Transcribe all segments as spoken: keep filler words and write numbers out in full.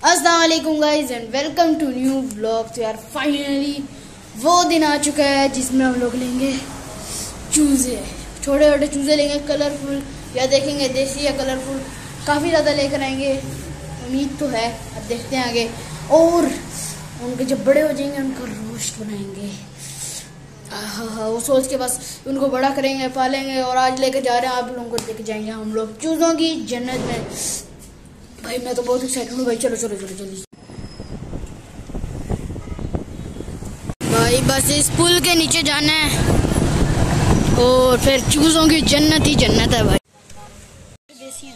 अस्सलाम वालेकुम guys and welcome to new vlog. तो यार फाइनली वो दिन आ चुका है जिसमें हम लोग लेंगे चूजे, छोटे छोटे चूजे लेंगे कलरफुल, या देखेंगे देसी या कलरफुल, काफ़ी ज़्यादा लेकर आएंगे, उम्मीद तो है, अब देखते हैं आगे। और उनके जब बड़े हो जाएंगे उनका रोस्ट बनाएंगे, हाँ हाँ वो सोच के बस उनको बड़ा करेंगे, पालेंगे। और आज लेकर जा रहे हैं आप लोगों को, लेकर जाएंगे हम लोग चूज़ों की जन्नत में। भाई मैं तो बहुत एक्साइटेड हूँ भाई, चलो चलो चलो जल्दी भाई, बस इस पुल के नीचे जाना है और फिर चूज़ों की जन्नत ही जन्नत है भाई। देसी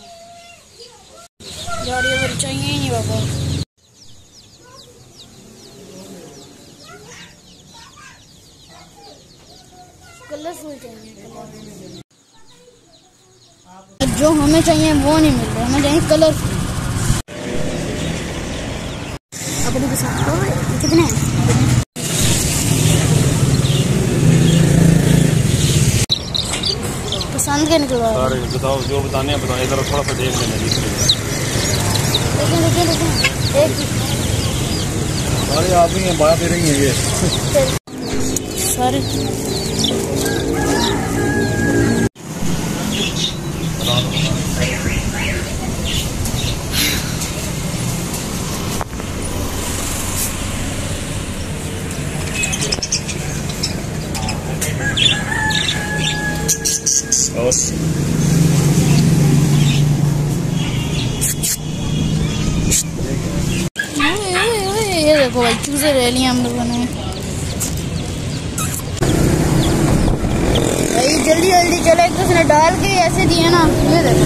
गाड़ी अगर चाहिए ही नहीं बाबा। कलरफुल चाहिए, जो हमें चाहिए वो नहीं मिल रहा, हमें चाहिए कलरफुल। अपने के साथ कितने हैं? पसंद के निकलवा बताओ, जो बताने हैं बताओ, इधर थोड़ा सा देख लेना। लेकिन लेकिन लेकिन एक सारे आदमी हैं, बात दे रही हैं ये सारे। ये देखो भाई, चूजे ले लिए हम लोगों ने भाई। जल्दी जल्दी चले, एक उसने डाल के ऐसे दिए ना, ये देखो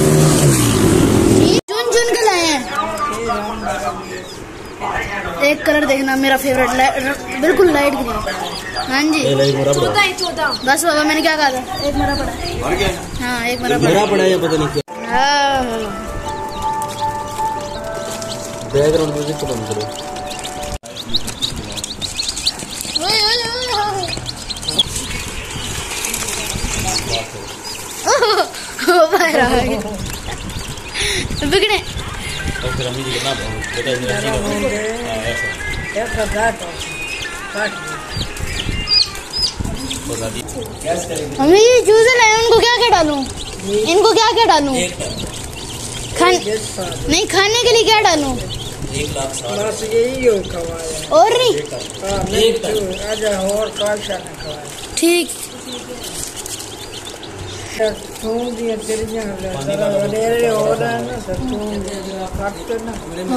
चुन चुन के लाए हैं। एक कलर देखना, मेरा फेवरेट बिल्कुल लाइट ग्रीन। हाँ जी चौदह चौदह बस बाबा, मैंने क्या कहा था, एक मरा पड़ा है। हाँ एक मरा पड़ा पड़ा है, पता नहीं क्या। हाँ बैकग्राउंड म्यूजिक तो बंद करो। बिगड़े हमें ये चूजे लाए, उनको क्या क्या डालूं, इनको क्या क्या डालूं, खान नहीं खाने के लिए क्या डालूं? बस यही हो खवाया और नहीं और ठीक। थूम दिया चिड़िया वडेरे हो रहा है ना, तो थूम दिया काट ना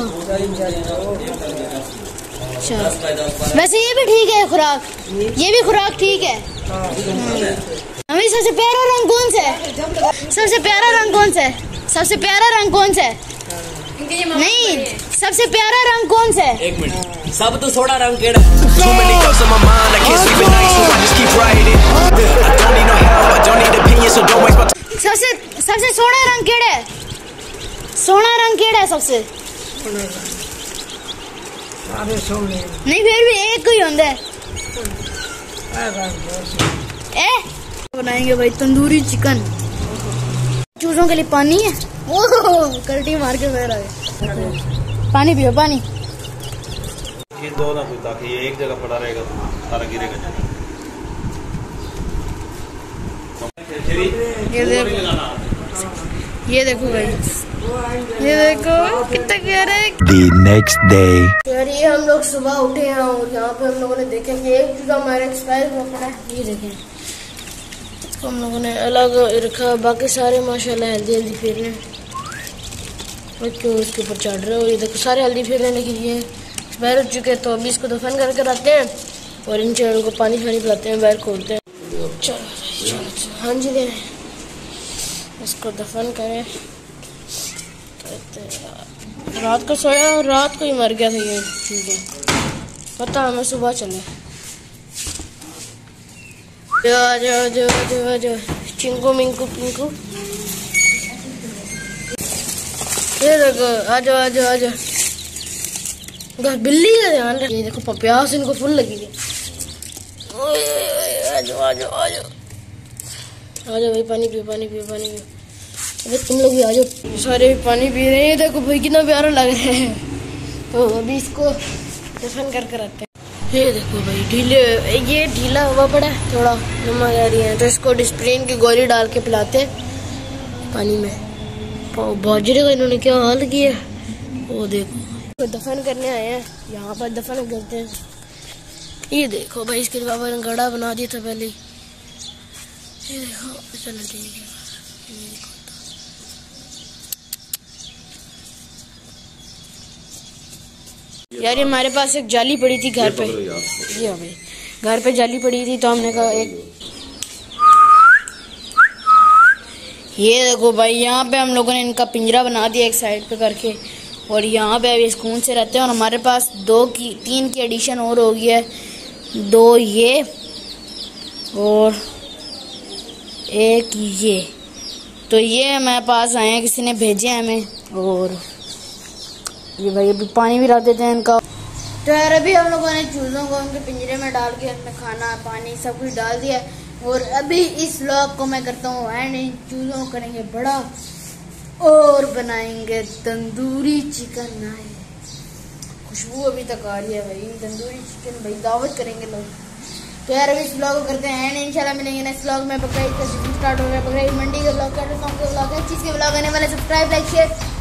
अच्छा। वैसे ये भी ठीक है खुराक, ये भी खुराक ठीक है। हमें सबसे प्यारा रंग कौन सा है? सबसे प्यारा रंग कौन सा है? सबसे प्यारा रंग कौन सा है? नहीं, सबसे प्यारा रंग कौन सा है? एक मिनट, सब तो थोड़ा रंग केड़ा। सबसे सबसे सोना रंग केड़ा है? सोना रंग केड़ा है सबसे? सारे सोने नहीं, फिर भी एक ही होता है। ए बनाएंगे भाई तंदूरी चिकन। चूजों के लिए पानी है, ओह कल्टी मार के बह रहा है। पानी पियो पानी। ये दो ना कुछ, ताकि ये एक जगह पड़ा रहेगा तो सारा गिरेगा। ये देखो, ये देखो भाई, ये देखो कितना कह रहे हैं। The next day. यार ये हम लोग सुबह उठे हैं और यहाँ पे हम लोगों ने देखा कि एक चूजा हमारा एक्सपायर हुआ पड़ा है। ये देखें, इसको हम लोगों ने अलग रखा, बाकी सारे माशाल्लाह हेल्दी हेल्दी फिर रहे हैं। क्यों इसके ऊपर चढ़ रहे हो? ये देखो सारे हेल्दी फिर रहे हैं, लेकिन ये एक्सपायर हो चुके हैं। तो अभी इसको दफन करके रखते हैं और इन चेहरों को पानी पानी पिलाते हैं, बाहर खोलते हैं। चलो चलो हाँ जी, दे इसको दफन करें। रात को सोया और रात को ही मर गया था ये चीज़ें, पता हमें सुबह चले। जो जो जो जो जो चिंकू मिंकू पिंकू, ये देखो आ जाओ आ जाओ आ जाओ। बिल्ली का ध्यान रख, ये देखो प्यास इनको फुल लगी है। आ जाओ आ जाओ आ जाओ आ जाओ भाई, पानी पियो पानी पियो पानी पियो। अबे तुम लोग भी आ जाओ, सारे भी पानी पी रहे हैं। देखो भाई कितना प्यारा लग रहा है। तो अभी इसको दफन कर कर रखते हैं। ये देखो भाई ढीले, ये ढीला हुआ पड़ा है, थोड़ा नमक आ रही है, तो इसको डिस्प्रिन की गोली डाल के पिलाते हैं पानी में। बाजरे का इन्होंने क्या हाल किया, वो देखो। तो दफन करने आए हैं, यहाँ पर दफन करते हैं। ये देखो भाई इसके बाबा ने गड़ा बना दिया था पहले। ये देखो, चलो ठीक है। यार ये हमारे पास एक जाली पड़ी थी घर पे, जी हाँ भाई घर पे जाली पड़ी थी, तो हमने कहा एक ये देखो भाई, यहाँ पे हम लोगों ने इनका पिंजरा बना दिया एक साइड पे करके, और यहाँ पे अभी सुकून से रहते हैं। और हमारे पास दो की तीन की एडिशन और हो गई है, दो ये और एक ये, तो ये हमारे पास आए हैं, किसी ने भेजे हैं हमें। और ये भाई अभी पानी भी डाल देते हैं इनका। तो यार अभी हम लोगों ने चूज़ों को उनके पिंजरे में डाल के उनमें खाना पानी सब कुछ डाल दिया है। और अभी इस व्लॉग को मैं करता हूँ एंड इन चूज़ों को करेंगे बड़ा और बनाएंगे तंदूरी चिकन। आए खुशबू अभी तक आ रही है भाई, तंदूरी चिकन भाई दावत करेंगे लोग। तो यार अभी इस ब्लॉग को करते हैं एंड इंशाल्लाह मिलेंगे नेक्स्ट ब्लॉग में। बकरीद का सीजन स्टार्ट हो रहा है, बकरीद मंडी के ब्लॉग, कैटल सॉन्ग के ब्लॉग, हर चीज़ के ब्लॉग आने वाले। Subscribe like share